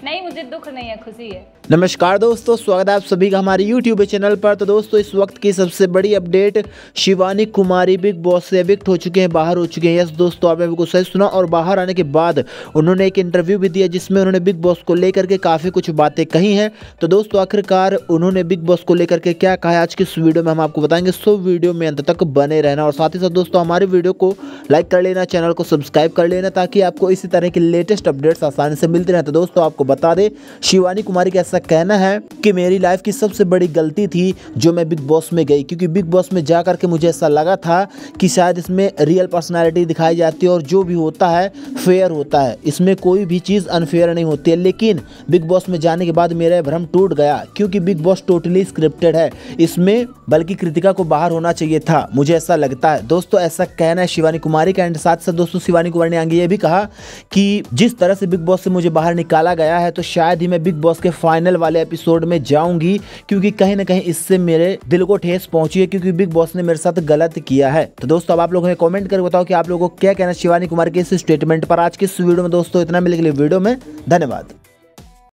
नहीं, मुझे दुख नहीं है, खुशी है। नमस्कार दोस्तों, स्वागत है आप सभी का हमारे YouTube चैनल पर। तो दोस्तों, इस वक्त की सबसे बड़ी update, Shivani Kumari Bigg Boss से एविक्ट हो चुके हैं, बाहर हो चुके हैं। यस दोस्तों, आपने बिल्कुल सही सुना। और बाहर आने के बाद उन्होंने एक इंटरव्यू भी दिया जिसमें उन्होंने बिग बॉस को लेकर के काफ़ी कुछ बातें कही हैं। तो दोस्तों, आखिरकार उन्होंने बिग बॉस को लेकर के क्या कहा है आज की इस वीडियो में हम आपको बताएंगे। सो वीडियो में अंत तक बने रहना और साथ ही साथ दोस्तों हमारे वीडियो को लाइक कर लेना, चैनल को सब्सक्राइब कर लेना ताकि आपको इसी तरह की लेटेस्ट अपडेट्स आसानी से मिलते रहें। तो दोस्तों, आपको बता दें, शिवानी कुमारी का ऐसा कहना है कि मेरी लाइफ की सबसे बड़ी गलती थी जो मैं बिग बॉस में गई, क्योंकि बिग बॉस में जा करके मुझे ऐसा लगा था कि शायद इसमें रियल पर्सनालिटी दिखाई जाती है और जो भी होता है फेयर होता है, इसमें कोई भी चीज़ अनफेयर नहीं होती है। लेकिन बिग बॉस में जाने के बाद मेरा भ्रम टूट गया, क्योंकि बिग बॉस टोटली स्क्रिप्टेड है, इसमें बल्कि कृतिका को बाहर होना चाहिए था, मुझे ऐसा लगता है। दोस्तों, ऐसा कहना है शिवानी कुमारी का। एंड साथ साथ दोस्तों, शिवानी कुमारी ने आगे ये भी कहा कि जिस तरह से बिग बॉस से मुझे बाहर निकाला गया है तो शायद ही मैं बिग बॉस के फाइनल वाले एपिसोड में जाऊंगी, क्योंकि कहीं ना कहीं इससे मेरे दिल को ठेस पहुंची है, क्योंकि बिग बॉस ने मेरे साथ गलत किया है। तो दोस्तों, अब आप लोगों ने कमेंट करके बताओ कि आप लोगों को क्या कहना है शिवानी कुमारी के इस स्टेटमेंट पर। आज की इस वीडियो में दोस्तों इतना, मिलने के लिए वीडियो में धन्यवाद।